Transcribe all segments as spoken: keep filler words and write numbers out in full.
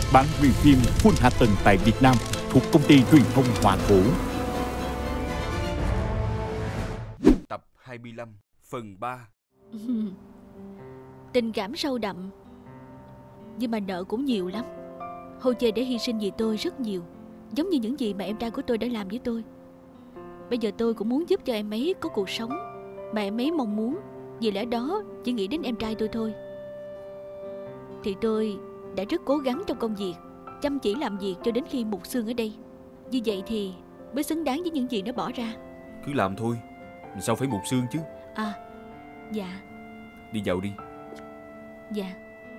bản quyền phim full hạ tầng tại Việt Nam thuộc công ty truyền thông Hòa Cổ. Tập hai mươi lăm, phần ba. Tình cảm sâu đậm, nhưng mà nợ cũng nhiều lắm. Hồ Chê để hy sinh vì tôi rất nhiều, giống như những gì mà em trai của tôi đã làm với tôi. Bây giờ tôi cũng muốn giúp cho em ấy có cuộc sống mà em ấy mong muốn. Vì lẽ đó chỉ nghĩ đến em trai tôi thôi. Thì tôi đã rất cố gắng trong công việc, chăm chỉ làm việc cho đến khi mục xương ở đây. Như vậy thì mới xứng đáng với những gì nó bỏ ra. Cứ làm thôi, sao phải mục xương chứ? À, dạ. Đi vào đi. Dạ.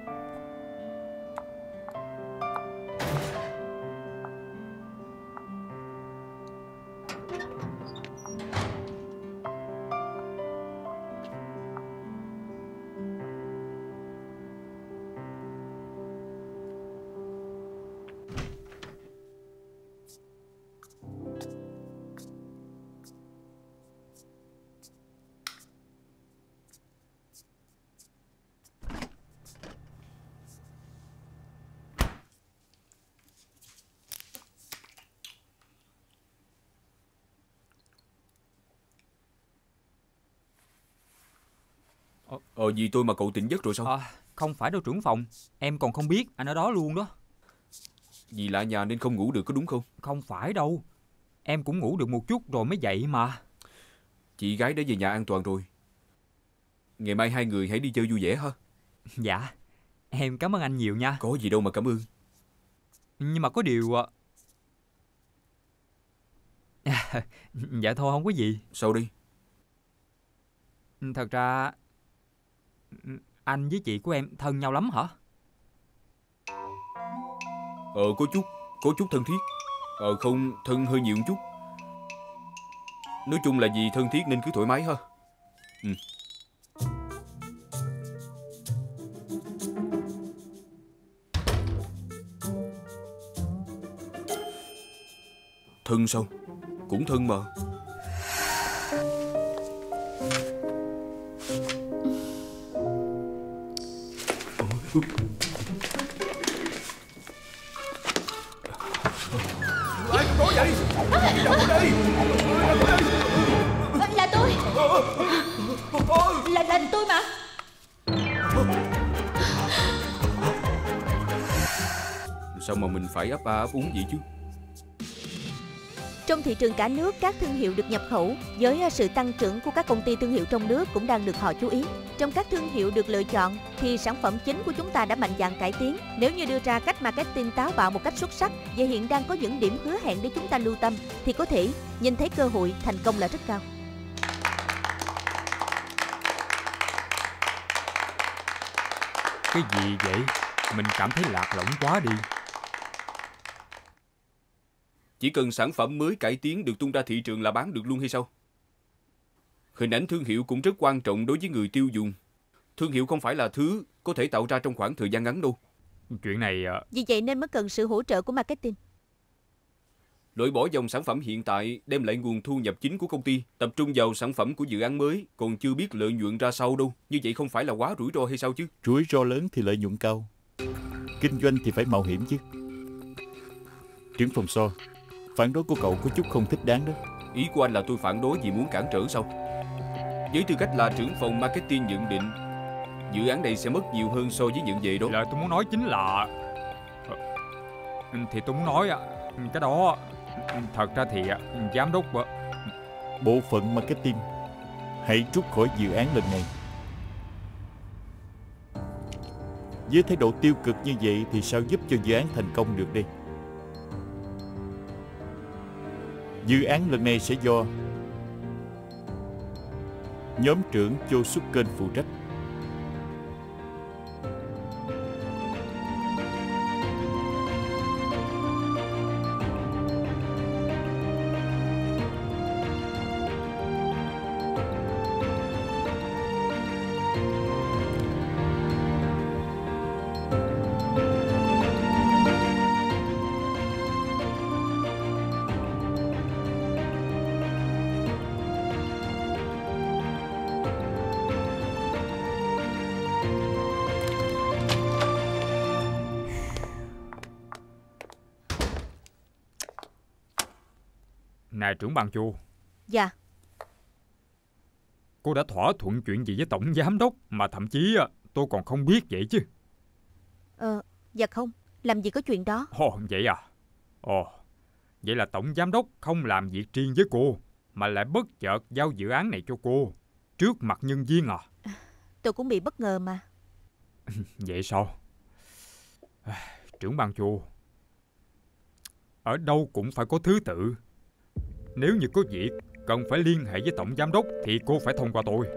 Ờ vì tôi mà cậu tỉnh giấc rồi sao? À, không phải đâu trưởng phòng. Em còn không biết anh ở đó luôn đó. Vì lạ nhà nên không ngủ được có đúng không? Không phải đâu. Em cũng ngủ được một chút rồi mới dậy mà. Chị gái đã về nhà an toàn rồi. Ngày mai hai người hãy đi chơi vui vẻ ha. Dạ. Em cảm ơn anh nhiều nha. Có gì đâu mà cảm ơn. Nhưng mà có điều... Dạ thôi không có gì. Sao đi? Thật ra anh với chị của em thân nhau lắm hả? Ờ có chút. Có chút thân thiết. Ờ không, thân hơi nhiều một chút. Nói chung là vì thân thiết nên cứ thoải mái ha. Ừ. Thân sao? Cũng thân mà. Ai có vậy? Đi đâu đây? Là tôi. Là, là tôi mà. Sao mà mình phải ấp a ấp úng vậy chứ? Trong thị trường cả nước, các thương hiệu được nhập khẩu với sự tăng trưởng của các công ty thương hiệu trong nước cũng đang được họ chú ý. Trong các thương hiệu được lựa chọn thì sản phẩm chính của chúng ta đã mạnh dạn cải tiến. Nếu như đưa ra cách marketing táo bạo một cách xuất sắc và hiện đang có những điểm hứa hẹn để chúng ta lưu tâm thì có thể nhìn thấy cơ hội thành công là rất cao. Cái gì vậy? Mình cảm thấy lạc lõng quá đi. Chỉ cần sản phẩm mới cải tiến được tung ra thị trường là bán được luôn hay sao? Hình ảnh thương hiệu cũng rất quan trọng đối với người tiêu dùng. Thương hiệu không phải là thứ có thể tạo ra trong khoảng thời gian ngắn đâu. Chuyện này... Vì vậy nên mới cần sự hỗ trợ của marketing. Loại bỏ dòng sản phẩm hiện tại đem lại nguồn thu nhập chính của công ty, tập trung vào sản phẩm của dự án mới, còn chưa biết lợi nhuận ra sao đâu. Như vậy không phải là quá rủi ro hay sao chứ? Rủi ro lớn thì lợi nhuận cao. Kinh doanh thì phải mạo hiểm chứ. Trưởng phòng So, phản đối của cậu có chút không thích đáng đó. Ý của anh là tôi phản đối vì muốn cản trở sao? Với tư cách là trưởng phòng marketing nhận định, dự án này sẽ mất nhiều hơn so với nhận về đó. Lời tôi muốn nói chính là... Thì tôi muốn nói cái đó... Thật ra thì giám đốc... Bộ phận marketing, hãy rút khỏi dự án lần này. Với thái độ tiêu cực như vậy thì sao giúp cho dự án thành công được đây? Dự án lần này sẽ do nhóm trưởng Cho Suk Kênh phụ trách. Nè trưởng ban Chu. Dạ. Cô đã thỏa thuận chuyện gì với tổng giám đốc mà thậm chí tôi còn không biết vậy chứ? Ờ, dạ không. Làm gì có chuyện đó. Ồ, vậy à? Ồ, vậy là tổng giám đốc không làm việc riêng với cô, mà lại bất chợt giao dự án này cho cô, trước mặt nhân viên à? Tôi cũng bị bất ngờ mà. Vậy sao? Trưởng ban Chu, ở đâu cũng phải có thứ tự. Nếu như có việc cần phải liên hệ với tổng giám đốc thì cô phải thông qua tôi.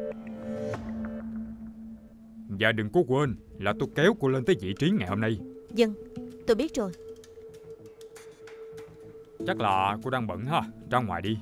Và đừng có quên là tôi kéo cô lên tới vị trí ngày hôm nay. Vâng, tôi biết rồi. Chắc là cô đang bận ha, ra ngoài đi.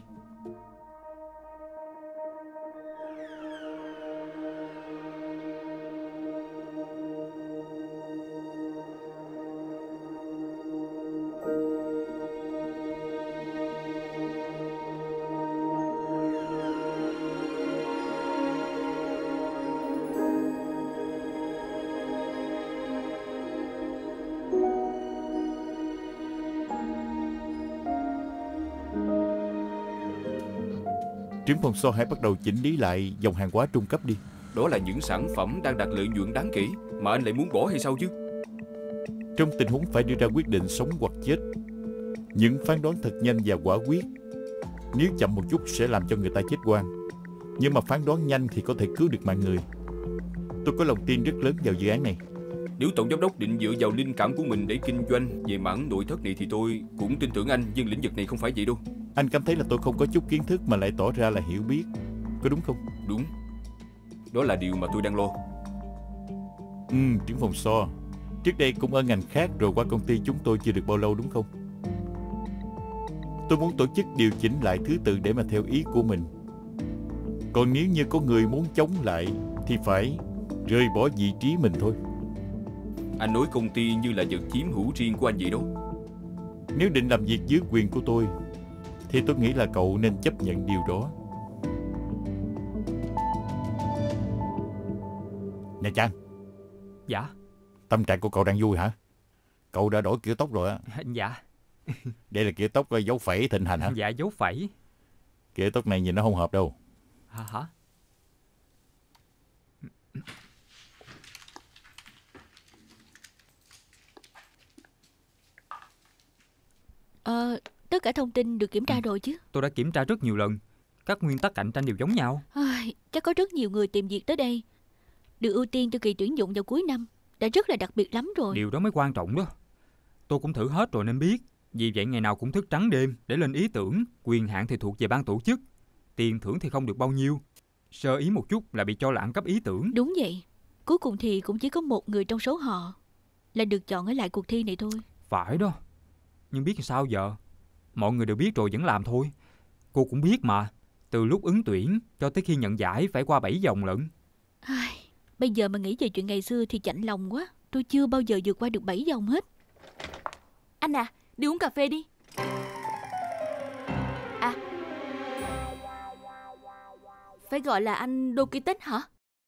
Trưởng phòng So hãy bắt đầu chỉnh lý lại dòng hàng hóa trung cấp đi. Đó là những sản phẩm đang đạt lợi nhuận đáng kể mà anh lại muốn bỏ hay sao chứ? Trong tình huống phải đưa ra quyết định sống hoặc chết, những phán đoán thật nhanh và quả quyết. Nếu chậm một chút sẽ làm cho người ta chết oan, nhưng mà phán đoán nhanh thì có thể cứu được mạng người. Tôi có lòng tin rất lớn vào dự án này. Nếu tổng giám đốc định dựa vào linh cảm của mình để kinh doanh về mảng nội thất này thì tôi cũng tin tưởng anh, nhưng lĩnh vực này không phải vậy đâu. Anh cảm thấy là tôi không có chút kiến thức mà lại tỏ ra là hiểu biết, có đúng không? Đúng. Đó là điều mà tôi đang lo. Ừ, trưởng phòng So, trước đây cũng ở ngành khác rồi qua công ty chúng tôi chưa được bao lâu đúng không? Tôi muốn tổ chức điều chỉnh lại thứ tự để mà theo ý của mình. Còn nếu như có người muốn chống lại thì phải rời bỏ vị trí mình thôi. Anh nói công ty như là vật chiếm hữu riêng của anh vậy đó. Nếu định làm việc dưới quyền của tôi thì tôi nghĩ là cậu nên chấp nhận điều đó. Nè Trang. Dạ. Tâm trạng của cậu đang vui hả? Cậu đã đổi kiểu tóc rồi á. Dạ. Đây là kiểu tóc dấu phẩy thịnh hành hả? Dạ, dấu phẩy. Kiểu tóc này nhìn nó không hợp đâu. Hả hả? Ờ, tất cả thông tin được kiểm tra rồi chứ? Tôi đã kiểm tra rất nhiều lần. Các nguyên tắc cạnh tranh đều giống nhau. Ai, chắc có rất nhiều người tìm việc tới đây. Được ưu tiên cho kỳ tuyển dụng vào cuối năm đã rất là đặc biệt lắm rồi. Điều đó mới quan trọng đó. Tôi cũng thử hết rồi nên biết. Vì vậy ngày nào cũng thức trắng đêm để lên ý tưởng. Quyền hạn thì thuộc về ban tổ chức. Tiền thưởng thì không được bao nhiêu. Sơ ý một chút là bị cho là ăn cắp ý tưởng. Đúng vậy. Cuối cùng thì cũng chỉ có một người trong số họ là được chọn ở lại cuộc thi này thôi. Phải đó. Nhưng biết sao giờ? Mọi người đều biết rồi vẫn làm thôi. Cô cũng biết mà. Từ lúc ứng tuyển cho tới khi nhận giải phải qua bảy vòng lận. Ai, bây giờ mà nghĩ về chuyện ngày xưa thì chạnh lòng quá. Tôi chưa bao giờ vượt qua được bảy vòng hết. Anh à, đi uống cà phê đi. À, phải gọi là anh Dokitek hả?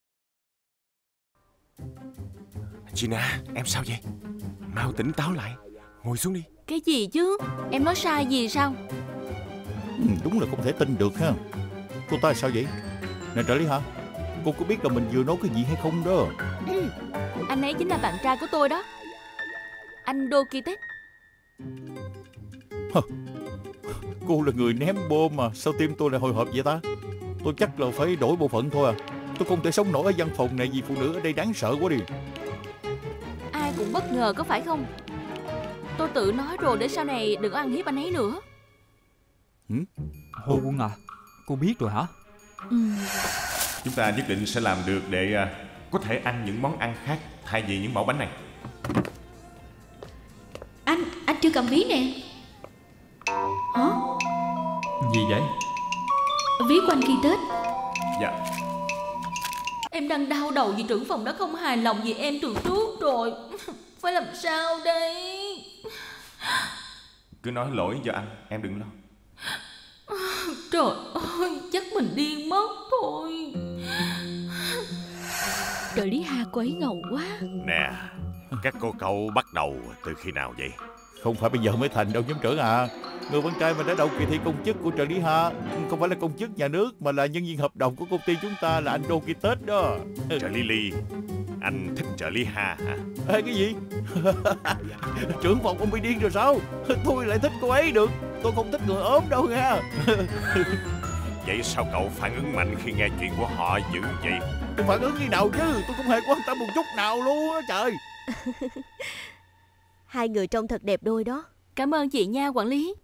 Gina, em sao vậy? Mau tỉnh táo lại. Ngồi xuống đi. Cái gì chứ? Em nói sai gì sao? Ừ, đúng là không thể tin được ha. Cô ta sao vậy? Nè trợ lý hả? Cô có biết là mình vừa nói cái gì hay không đó? Ừ, anh ấy chính là bạn trai của tôi đó. Anh Dokitek. Cô là người ném bom mà sao tim tôi lại hồi hộp vậy ta? Tôi chắc là phải đổi bộ phận thôi à. Tôi không thể sống nổi ở văn phòng này vì phụ nữ ở đây đáng sợ quá đi. Ai cũng bất ngờ có phải không? Tôi tự nói rồi để sau này đừng có ăn hiếp anh ấy nữa. Ừ? Hồ Quân à, cô biết rồi hả? Ừ. Chúng ta nhất định sẽ làm được để uh, có thể ăn những món ăn khác thay vì những mẫu bánh này. Anh, anh chưa cầm ví nè. Hả? Gì vậy? Ví của anh khi Tết. Dạ. Em đang đau đầu vì trưởng phòng đó không hài lòng vì em từ trước rồi. Phải làm sao đây? Cứ nói lỗi cho anh, em đừng lo. Trời ơi, chắc mình điên mất thôi. Trợ lý Hà cô ấy ngầu quá. Nè, các cô cậu bắt đầu từ khi nào vậy? Không phải bây giờ mới thành đâu nhóm trưởng à. Người con trai mình đã đầu kỳ thi công chức của trợ lý Ha. Không phải là công chức nhà nước mà là nhân viên hợp đồng của công ty chúng ta, là anh Đô Ki Tết đó. Trợ lý Ly, anh thích trợ lý Ha hả? Ê, cái gì? Trưởng phòng ông bị điên rồi sao? Tôi lại thích cô ấy được. Tôi không thích người ốm đâu nha. Vậy sao cậu phản ứng mạnh khi nghe chuyện của họ dữ vậy? Tôi phản ứng như nào chứ? Tôi không hề quan tâm một chút nào luôn á trời. Hai người trông thật đẹp đôi đó. Cảm ơn chị nha quản lý.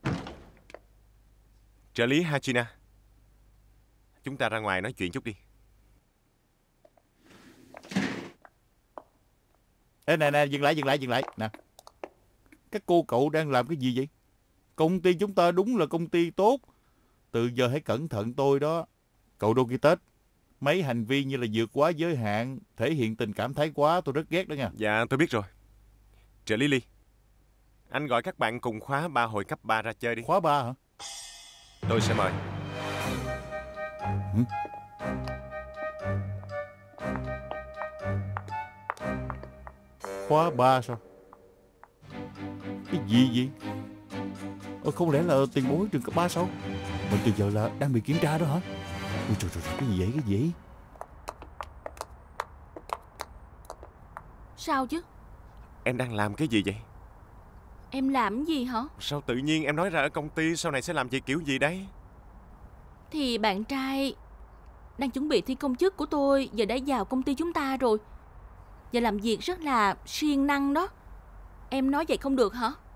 Trợ lý Hachina, chúng ta ra ngoài nói chuyện chút đi. Ê nè nè, dừng lại dừng lại dừng lại nè. Các cô cậu đang làm cái gì vậy? Công ty chúng ta đúng là công ty tốt. Từ giờ hãy cẩn thận tôi đó. Cậu Đô Ki Tết, mấy hành vi như là vượt quá giới hạn, thể hiện tình cảm thái quá, tôi rất ghét đó nha. Dạ tôi biết rồi. Trợ lý Ly, anh gọi các bạn cùng khóa ba hồi cấp ba ra chơi đi. Khóa ba hả? Tôi sẽ mời. Ừ. Khóa ba sao? Cái gì vậy? Ờ, không lẽ là tiền bối trường cấp ba sao? Mình từ giờ là đang bị kiểm tra đó hả? Ôi trời trời, cái gì vậy, cái gì? Sao chứ? Em đang làm cái gì vậy? Em làm cái gì hả? Sao tự nhiên em nói ra ở công ty sau này sẽ làm việc kiểu gì đấy? Thì bạn trai đang chuẩn bị thi công chức của tôi giờ đã vào công ty chúng ta rồi, và làm việc rất là siêng năng đó. Em nói vậy không được hả?